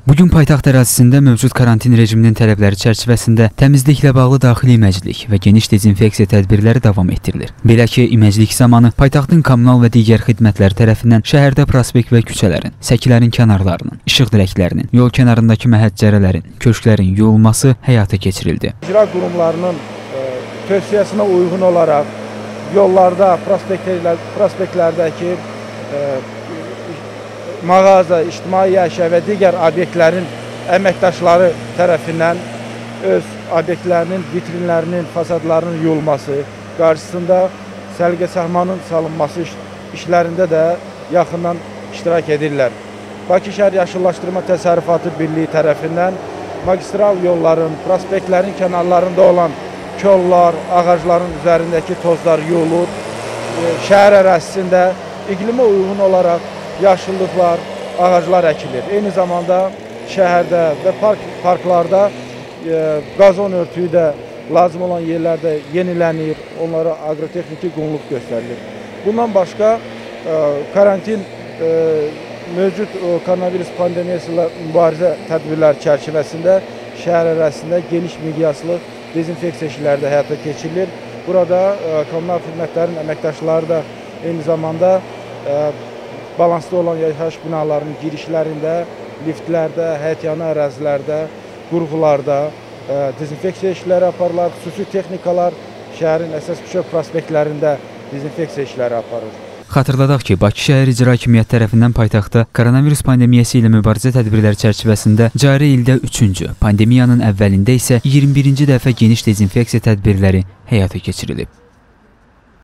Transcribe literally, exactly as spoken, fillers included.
Bugün paytaxt ərazisində mövcud karantin rejiminin tələbləri çərçivəsində təmizliklə bağlı daxili iməclik və geniş dezinfeksiya tədbirləri davam etdirilir. Belə ki, iməclik zamanı paytaxtın kommunal və digər xidmətləri tərəfindən şəhərdə prospekt və küçələrin, səkilərin kənarlarının, işıq dirəklərinin, yol kənarındakı məhəccərələrin, köşklərin yuyulması həyata keçirildi. İcra qurumlarının e, tövsiyəsinə uyğun olaraq yollarda, prospektlərdəki e, mağaza, ictimai yaşayış və digər obyektlərin əməkdaşları tərəfindən öz obyektlərinin, vitrinlərinin, fasadlarının yuyulması, qarşısında səliqə-səhmanın salınması iş, işlərində də yaxından iştirak edirlər. Bakı Şəhər Yaşıllaşdırma Təsərrüfatı Birliyi tərəfindən magistral yolların, prospektlərin kənarlarında olan kollar, ağacların üzərindəki tozlar yuyulur. Şəhər ərazisində iqlimə uyğun olaraq yaşıllıqlar, ağaclar əkilir. Eyni zamanda şəhərdə və park, parklarda e, qazon örtüyü də lazım olan yerlərdə yenilənir, onlara agrotexniki qulluq göstərilir. Bundan başqa e, karantin e, mövcud e, koronavirus pandemiyası ilə mübarizə tədbirləri çərçivəsində şəhər ərazisində geniş miqyaslı dezinfeksiya işləri də həyata keçirilir. Burada e, kommunal xidmətlərin əməkdaşları da eyni zamanda e, balanslı olan yaşayış binalarının girişlərində, liftlərdə, həyətyanı ərazilərdə, qurğularda e, dezinfeksiya işləri aparılır. Xüsusi texnikalar şəhərin əsas küçə prospektlərində dezinfeksiya işləri aparır. Xatırladaq ki, Bakı Şəhər İcra Hakimiyyəti tərəfindən paytaxtda koronavirus pandemiyası ilə mübarizə tədbirləri çərçivəsində cari ildə üçüncü, pandemiyanın əvvəlində isə iyirmi birinci dəfə geniş dezinfeksiya tədbirləri həyata keçirilib.